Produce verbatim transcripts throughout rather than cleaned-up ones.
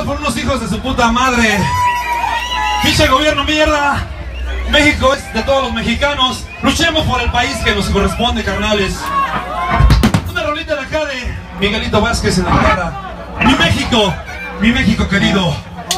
Unidos por unos hijos de su puta madre. Pinche gobierno mierda. México es de todos los mexicanos. Luchemos por el país que nos corresponde, carnales. Una rolita de acá de Miguelito Vázquez en la cara. Mi México, mi México querido.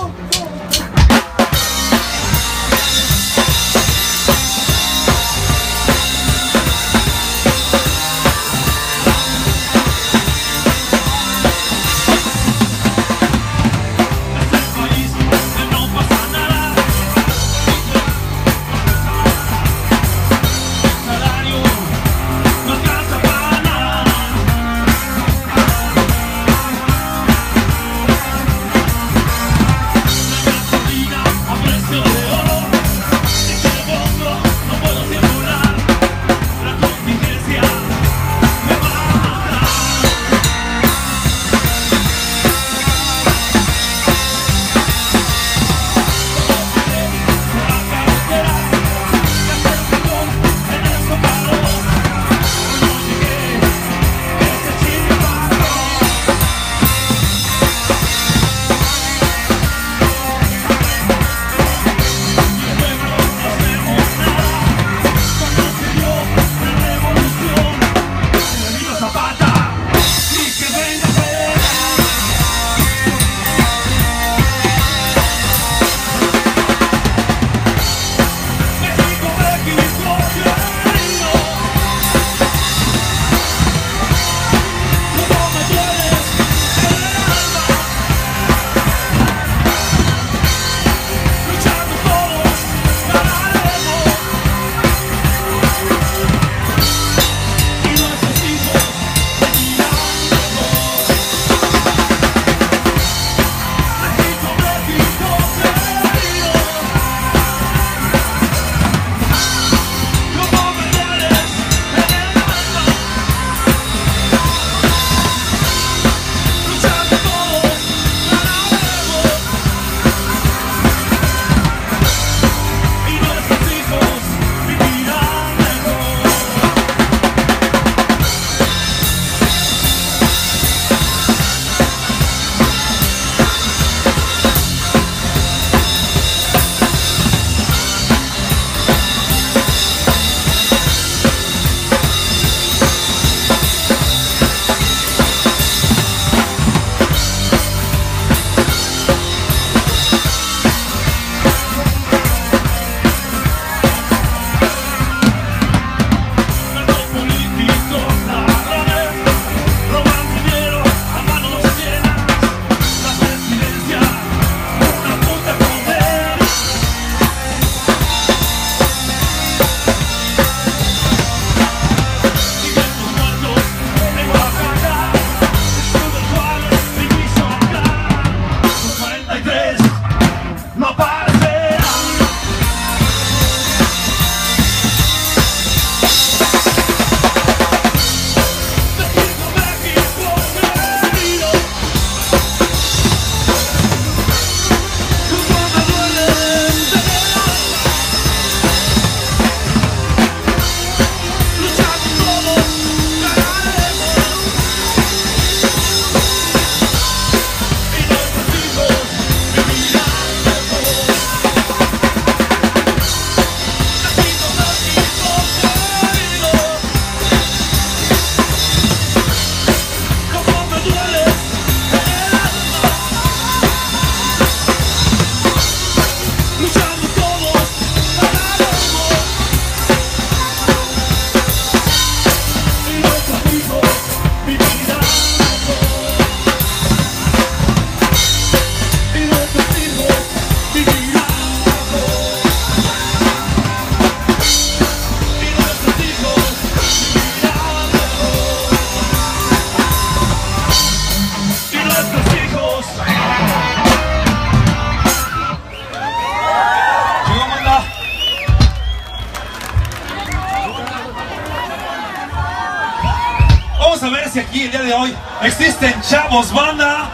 Aquí el día de hoy existen chavos banda.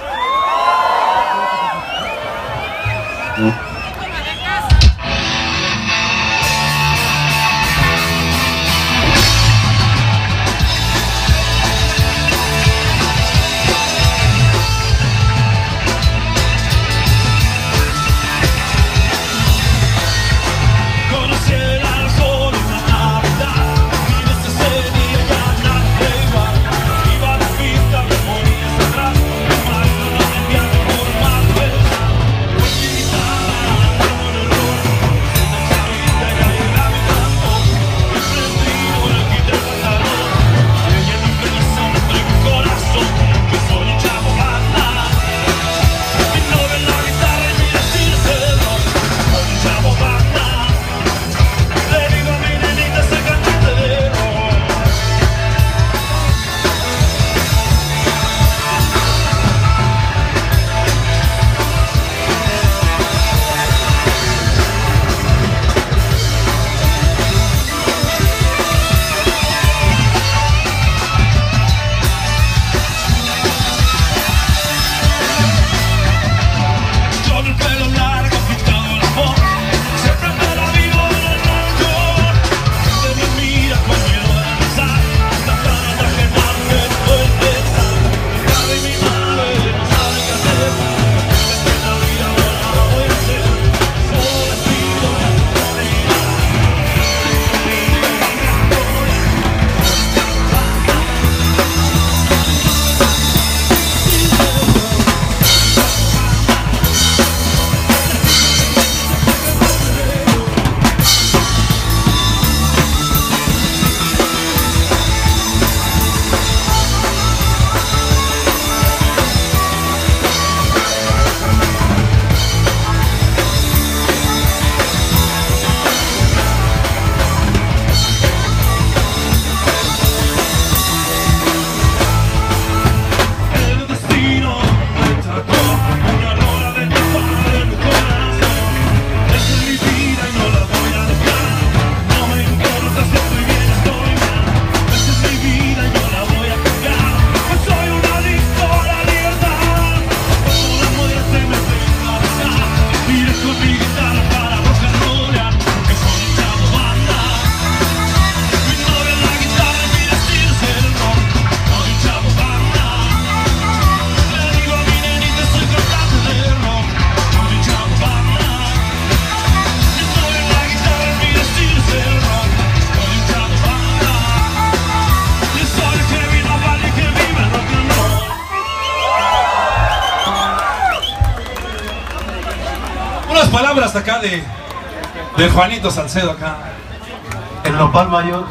palabras acá de, de Juanito Salcedo acá. El nopal mayor.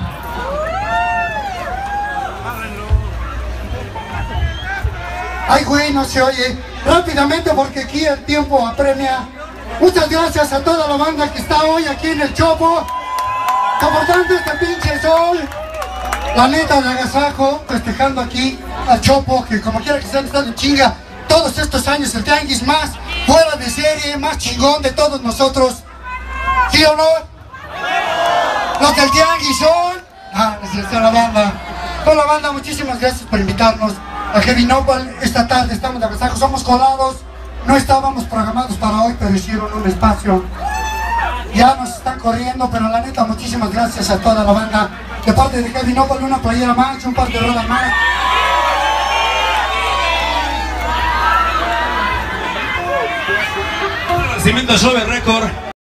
Ay, güey, no se oye. Rápidamente porque aquí el tiempo apremia. Muchas gracias a toda la banda que está hoy aquí en el Chopo, soportando este pinche sol. La neta de agasajo, festejando aquí al Chopo, que como quiera que sea, están en chinga todos estos años, el tianguis más fuera de serie, más chingón de todos nosotros. ¿Sí o no? Los del tianguis son... Ah, es la banda. Toda la banda, muchísimas gracias por invitarnos a Heavy Nopal. Esta tarde estamos de agasajo, somos colados. No estábamos programados para hoy, pero hicieron un espacio. Ya nos están corriendo, pero la neta, muchísimas gracias a toda la banda. De parte de Heavy Nopal, una playera más, un par de rolas más. Agradecimiento a Shovel Record.